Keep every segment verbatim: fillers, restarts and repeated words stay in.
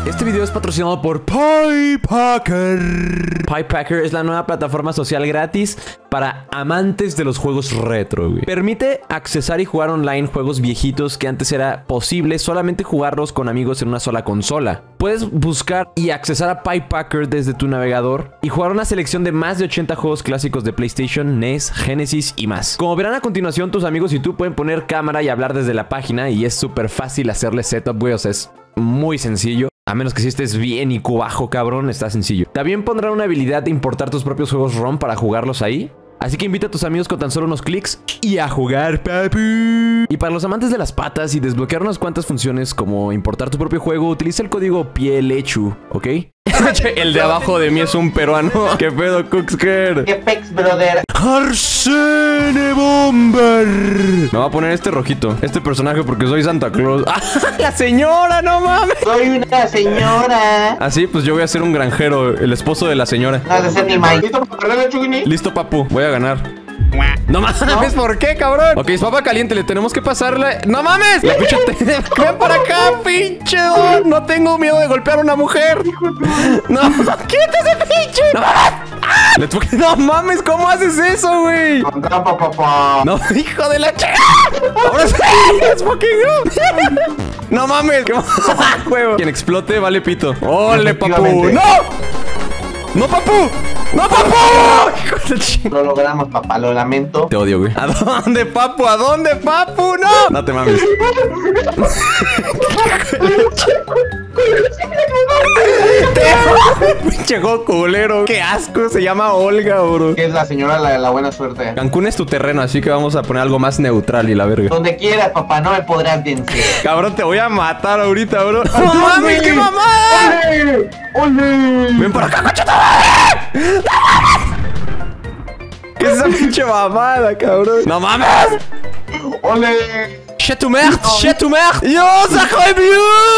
Este video es patrocinado por PiePacker. PiePacker es la nueva plataforma social gratis para amantes de los juegos retro, güey. Permite accesar y jugar online juegos viejitos que antes era posible solamente jugarlos con amigos en una sola consola. Puedes buscar y accesar a PiePacker desde tu navegador y jugar una selección de más de ochenta juegos clásicos de PlayStation, N E S, Genesis y más. Como verán a continuación, tus amigos y tú pueden poner cámara y hablar desde la página y es súper fácil hacerle setup, güey. O sea, es muy sencillo. A menos que si estés bien I Q bajo, cabrón, está sencillo. También pondrán una habilidad de importar tus propios juegos ROM para jugarlos ahí. Así que invita a tus amigos con tan solo unos clics y a jugar, papi. Y para los amantes de las patas y desbloquear unas cuantas funciones como importar tu propio juego, utiliza el código Pielechu, ¿ok? El de abajo de mí es un peruano. ¿Qué pedo, Cooksker? ¿Qué pex, brother? Arsene Bomber. Me voy a poner este rojito, este personaje, porque soy Santa Claus. ¡Ah, la señora, no mames! Soy una señora. Así, pues yo voy a ser un granjero, el esposo de la señora. No has de ser ni Mike. ¿Listo para perder, Chugini? Listo, papu, voy a ganar. No mames, ¿no? ¿Por qué, cabrón? Ok, es papa caliente, le tenemos que pasarle. ¡No mames! La pinche te... ¡Ven para acá, pinche don! No tengo miedo de golpear a una mujer. No, quítate ese pinche. No mames. No mames, ¿cómo haces eso, güey? Con trampa, papá. No, hijo de la chica. Ahora sí, es fucking no. No mames. Juego. Quien explote vale pito. ¡Ole, papu! ¡No! ¡No, papu! ¡No, papu! Lo logramos, papá, lo lamento. Te odio, güey. ¿A dónde, papu? ¿A dónde, papu? ¡No! No te mames. Pinche juego culero. Qué asco. Se llama Olga, bro. Que es la señora la de la buena suerte. Cancún es tu terreno, así que vamos a poner algo más neutral y la verga. Donde quieras, papá, no me podrás vencer. Cabrón, te voy a matar ahorita, bro. ¡No mames, qué mamada! ¡Ole! ¡Ole! ¡Ven para acá, cocheta! ¿Qué es esa pinche mamada, cabrón? ¡No mames! ¡Ole! ¡Che tu merde! ¡Che tu merde! ¡Yo, sacre mieux!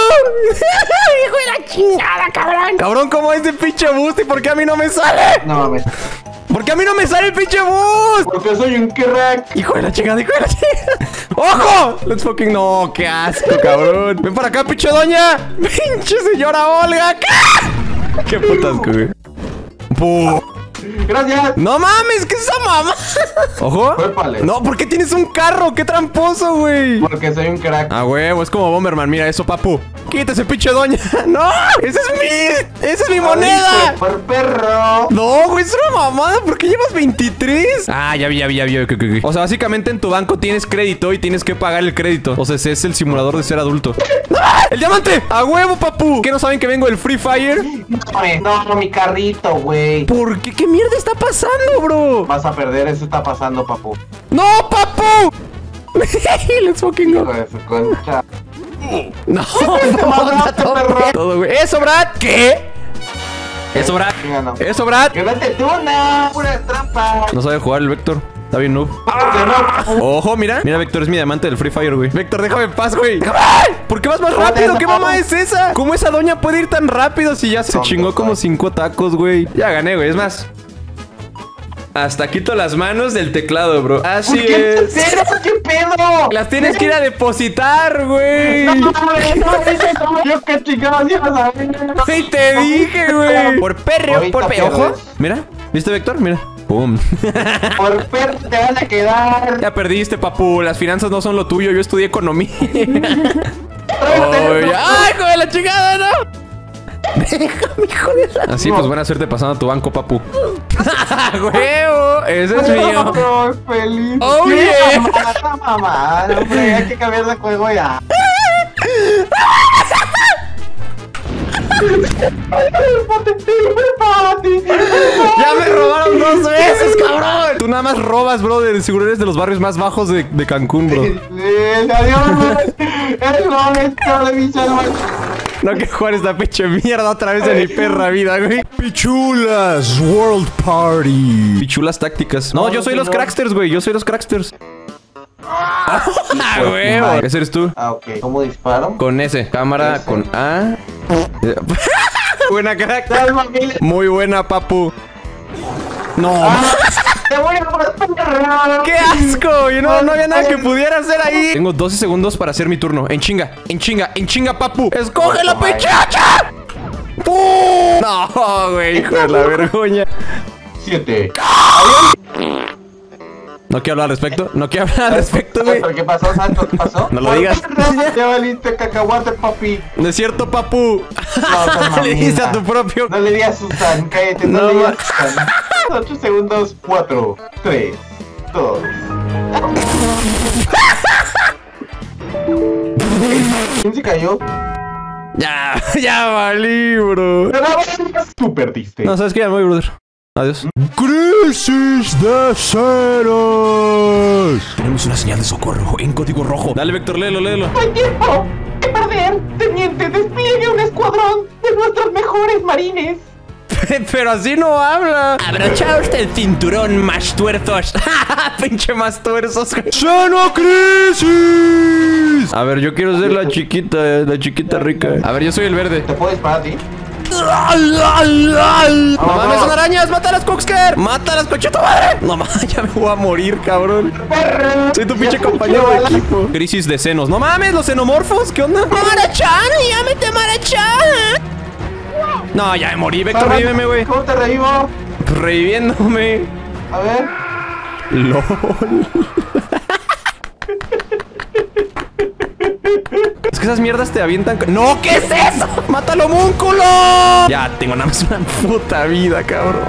¡Hijo de la chingada, cabrón! Cabrón, ¿cómo es ese pinche boost y por qué a mí no me sale? No mames. ¿Por qué a mí no me sale el pinche boost? Porque soy un crack. Hijo de la chingada, hijo de la chingada. ¡Ojo! Let's fucking no, qué asco, cabrón. Ven para acá, pinche doña. Pinche señora Olga. ¿Qué? Qué putas, güey. Puh. Gracias. No mames, ¿qué es esa mamá? Ojo. Cuépale. No, ¿por qué tienes un carro? ¡Qué tramposo, güey! Porque soy un crack. Ah, huevo, es como Bomberman. Mira eso, papu. Quítese, pinche doña. ¡No! ¡Esa es mi! ¡Esa es mi moneda! Por perro. No, güey, es una mamada. ¿Por qué llevas veintitrés? Ah, ya vi, ya vi, ya vi. Okay, okay, okay. O sea, básicamente en tu banco tienes crédito y tienes que pagar el crédito. O sea, ese es el simulador de ser adulto. ¡Ah! ¡El diamante! ¡A huevo, papu! ¿Qué no saben que vengo del Free Fire? No, no, mi carrito, güey. ¿Por qué? ¿Qué mierda está pasando, bro? Vas a perder, eso está pasando, papu. ¡No, papu! Let's fucking go. Hijo de su concha. No, no, todo, güey. ¿Eso, Brad? ¿Qué? ¿Eso, Brad? No. ¿Eso, Brad? ¡Quédate tú, una! ¡Pura trampa! No sabe jugar el Vector. Está bien noob. Ojo, mira. Mira, Vector es mi diamante del Free Fire, güey. Vector, déjame en paz, güey. ¿Por qué vas más rápido? ¿Qué mamá es esa? ¿Cómo esa doña puede ir tan rápido si ya se chingó como cinco tacos, güey? Ya gané, güey. Es más, hasta quito las manos del teclado, bro. Así es. ¿Qué pedo? Las tienes que ir a depositar, güey. No, no, no, yo qué chingados ibas a ver. Güey, te dije, güey. Por perro, por perro. Ojo. Mira, ¿viste, Vector? Mira. Pum. Por perro te van a quedar. Ya perdiste, papu. Las finanzas no son lo tuyo. Yo estudié economía. Oh, ¡ay, hijo de la chingada, no! Déjame, hijo de la... Así, pues buena suerte pasando a tu banco, papu. ¡Huevo! Ese es mío. No, feliz. ¡Oh, yeah! Mamá, mamá, hombre, hay que cambiar de juego ya. ¡Ya me robaron dos veces, cabrón! Tú nada más robas, bro. De seguro eres de los barrios más bajos de, de Cancún, bro. Adiós, eres lo honesto de mi alma. No que jugar esta pinche mierda otra vez en mi perra vida, güey. Pichulas World Party. Pichulas tácticas. No, No, yo soy no, los no. cracksters, güey. Yo soy los cracksters. ¡Ah, huevo! Ese eres tú. Ah, ok. ¿Cómo disparo? Con S. Cámara Ese. con A. Buena, crack. Salva, Miguel. Muy buena, papu. No. Te voy a matar. ¡Qué asco! Yo no, no había nada que pudiera hacer ahí. Tengo doce segundos para hacer mi turno. En chinga, en chinga, en chinga, papu. ¡Escoge la pechacha! papu. No, güey, hijo de la vergüenza. Siete. No quiero hablar al respecto. No quiero hablar al respecto, güey. ¿Qué pasó? ¿Sabes lo que pasó? No lo digas. Ya valiste cacahuate, papi. No es cierto, papu. No, le dices a tu propio. No le digas Susan, cállate, no, No, le digas Susan. Ocho segundos, cuatro, tres, dos. ¿Quién se cayó? Ya, ya valí, bro. Tú perdiste. No, ¿sabes qué? Ya me voy, brother. Adiós. ¡Crisis de ceros! Tenemos una señal de socorro en código rojo. Dale, Vector, léelo, léelo. No hay tiempo que perder. Teniente, despliegue un escuadrón de nuestros mejores marines. Pero así no habla. Abrocha usted el cinturón, más tuerzos. Pinche más tuerzos. ¡Seno crisis! A ver, yo quiero ser la chiquita, la chiquita rica. A ver, yo soy el verde. ¿Te puedo disparar a ti? No mames, son arañas. ¡Mátalas, Coxker! ¡Mátalas, coche tu madre! No mames, ya me voy a morir, cabrón. Soy tu pinche compañero de equipo. Crisis de senos. No mames, los xenomorfos. ¿Qué onda? ¡Marachan! ¡Llámete Marachan! No, ya me morí, Vector, revíveme, güey. ¿Cómo te revivo? Reviviéndome. A ver. LOL. Es que esas mierdas te avientan. ¡No! ¿Qué es eso? ¡Mátalo, múnculo! Ya tengo nada más una puta vida, cabrón.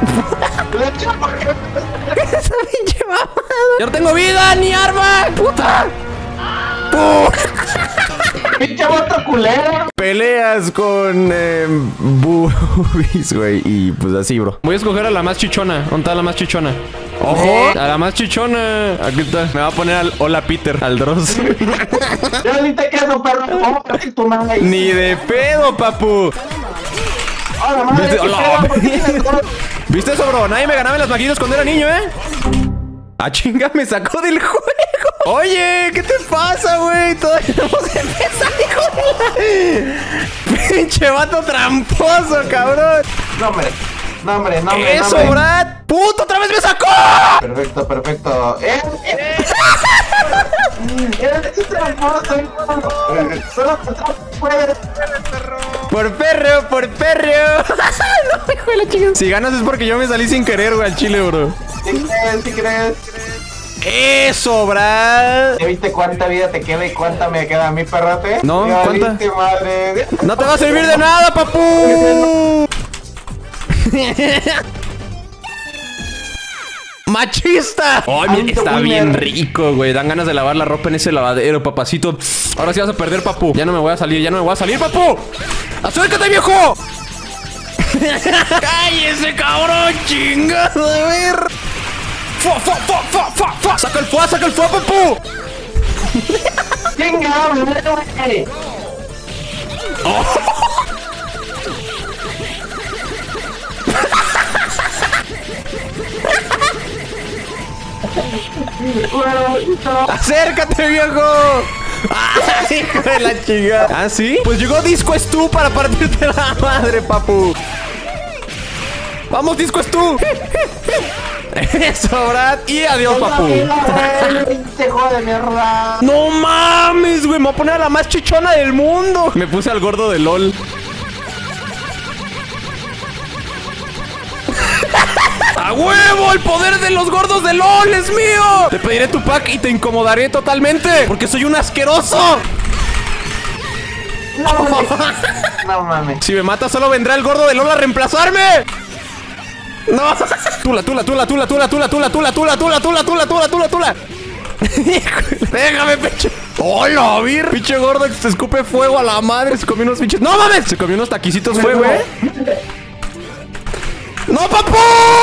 Esa pinche mamada. Yo no tengo vida ni arma. ¡Puta! ¡Puta! ¡Pinche vato culero! Peleas con eh, boobies, güey. Y pues así, bro. Voy a escoger a la más chichona. ¿Dónde está la más chichona? ¡Ojo! A la más chichona. Aquí está. Me va a poner al Hola Peter, al Dross. Yo ni te queso, perro. ¿Cómo te tu madre? Ni de pedo, papu. ¡Hola, madre! ¿Viste? ¿Qué Hola. pedo? ¿Por qué tienes todo? ¿Viste eso, bro? Nadie me ganaba en las maquinitas cuando era niño, ¿eh? Ah, chinga, me sacó del juego. Oye, ¿qué te pasa, güey? Todavía no hemos empezado, hijo de la... Pinche vato tramposo, cabrón. No, hombre. No, hombre, no, hombre. Eso, no, hombre. Brad. ¡Puto, otra vez me sacó! Perfecto, perfecto. ¡Eh! ¡Eh! ¡Eres tramposo! ¡Solo puedes! Por perro, por perro. No, hijo de la chica. Si ganas es porque yo me salí sin querer, güey, al chile, bro. ¿Sí crees? ¿Sí crees? Eso, Brad. ¿Ya viste cuánta vida te queda y cuánta me queda a mí, perrote? No, Ya ¿cuánta? viste, madre. No te va a servir de nada, papu. ¡Machista! ¡Ay, mira, está bien rico, güey! Dan ganas de lavar la ropa en ese lavadero, papacito. Ahora sí vas a perder, papu. Ya no me voy a salir, ya no me voy a salir, papu. ¡Acércate, viejo! ¡Cállese, cabrón! ¡Chingado! A ver. ¡Fua, fua, fua, fua, fua, fua! ¡Saca el fuá, saca el fuá, papu! ¡Venga, hombre! Oh. ¡Acércate, viejo! ¡Ay, hijo de la chingada! ¿Ah, sí? Pues llegó Disco Stu para partirte la madre, papu. ¡Vamos, Disco Stu! Eso, Brad. Y adiós, papu. ¡Hijo de mierda! ¡No mames, güey! Me voy a poner a la más chichona del mundo. Me puse al gordo de LOL. ¡A huevo! ¡El poder de los gordos de LOL es mío! Te pediré tu pack y te incomodaré totalmente. Porque soy un asqueroso. No mames. No mames. Si me matas, solo vendrá el gordo de LOL a reemplazarme. No. Tula, tula, tula, tula, tula, tula, tula, tula, tula, tula, tula, tula, tula, tula, tula. Déjame, pecho. ¡Hola, vir! Pinche gordo que se escupe fuego a la madre. Se comió unos pinches. ¡No mames! Se comió unos taquicitos fuego, ¿eh? ¡No, papu!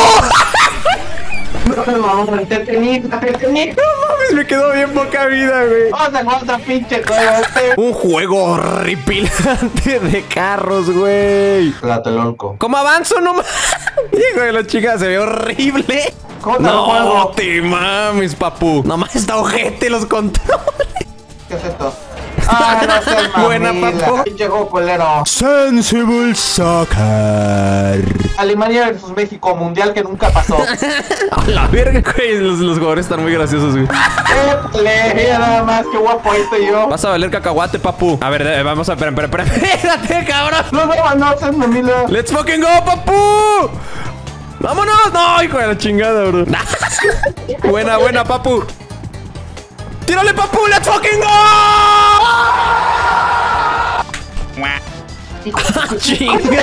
No, no, te tenía, te tenía. No mames, me quedó bien poca vida, güey. Vamos a jugar otra pinche juego. Un juego horripilante de carros, güey. Tlatelolco. ¿Cómo avanzo? No mames. Hijo de la chica, se ve horrible. ¿Cómo te No juego? te mames, papu. Nomás está ojete los controles. ¿Qué es esto? Ah, no seas Buena, mamila. papu. Pinche juego culero. Sensible Soccer. Alemania versus México, mundial que nunca pasó. A la verga, güey. Los, los jugadores están muy graciosos, güey. Épale, mira nada más, qué guapo estoy yo. Vas a valer cacahuate, papu. A ver, eh, vamos a... Espera, espera, espera. Espérate, cabrón. No, no, no seas mamila. Let's fucking go, papu. ¡Vámonos! No, hijo de la chingada, bro. Buena, buena, papu. ¡Tírale, papu! ¡Let's fucking go! ¡Chinga!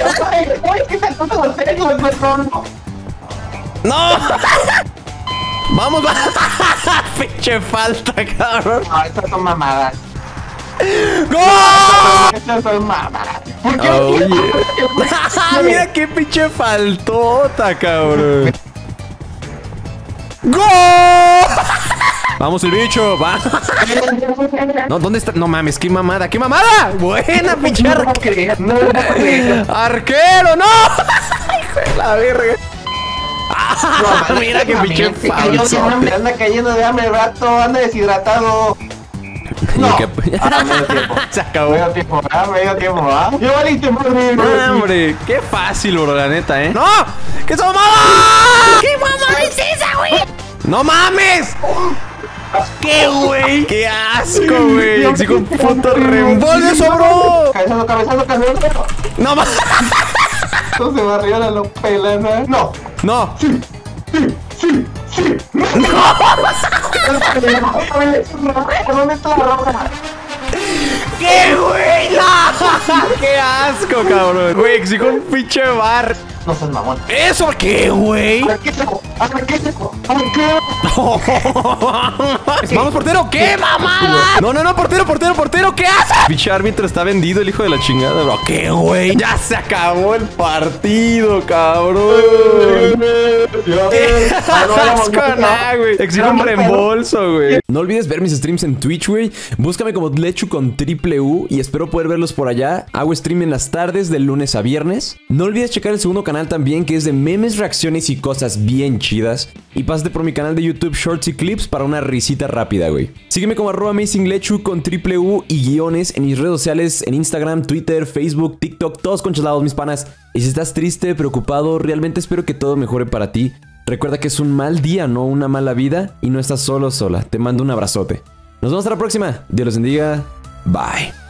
¡No! ¡Vamos, va! ¡Pinche falta, cabrón! No, estas son mamadas. ¡Gol! Estas son mamadas. ¿Por qué? Oh, yeah. Mira qué pinche faltota, cabrón. ¡Gol! Vamos el bicho, va. No, ¿dónde está? No mames, qué mamada, qué mamada. Buena, pinche No puedo creer, no puedo creer. arquero, no. Hijo de la verga. Ah, mira qué pinche falso. Anda cayendo de hambre el rato, anda deshidratado. No. ¿Qué? Ah, medio tiempo. Se acabó. Medio tiempo, ¿ah? Medio tiempo, ¿ah? Yo valiste, madre. No, hombre, qué fácil, bro, la neta, ¿eh? ¡No! ¿Qué es esa mamada? ¿Qué mamada es esa, güey? ¡No mames! ¿Qué, güey? ¡Qué asco, güey! Exijo un puto reembolso, bro. Cabezando, cabezando, cabezando. ¡No mames! Esto se barrió la pelana. No. ¡No! Sí, sí, sí, sí. No. ¿Dónde está la roja? ¿Qué, güey? ¡No! ¡Qué asco, cabrón! Güey, exijo un pinche bar. No seas mamón. ¿Eso qué, güey? Arquero, arquero, arquero. Vamos, portero, ¿qué mamada? No, no, no, portero, portero, portero, ¿qué haces? Pinche árbitro está vendido, el hijo de la chingada, bro. ¿Qué, güey? Ya se acabó el partido, cabrón. ¡Qué asco, nah, güey! Exijo un reembolso, güey. No olvides ver mis streams en Twitch, güey. Búscame como Lechu con triple U y espero poder verlos por allá. Hago stream en las tardes de lunes a viernes. No olvides checar el segundo canal también, que es de memes, reacciones y cosas bien chidas. Y pásate por mi canal de YouTube Shorts y Clips para una risita rápida, güey. Sígueme como arroba amazinglechu con triple U y guiones en mis redes sociales, en Instagram, Twitter, Facebook, TikTok, todos conchalados, mis panas. Y si estás triste, preocupado, realmente espero que todo mejore para ti. Recuerda que es un mal día, no una mala vida, y no estás solo o sola. Te mando un abrazote. Nos vemos hasta la próxima. Dios los bendiga. Bye.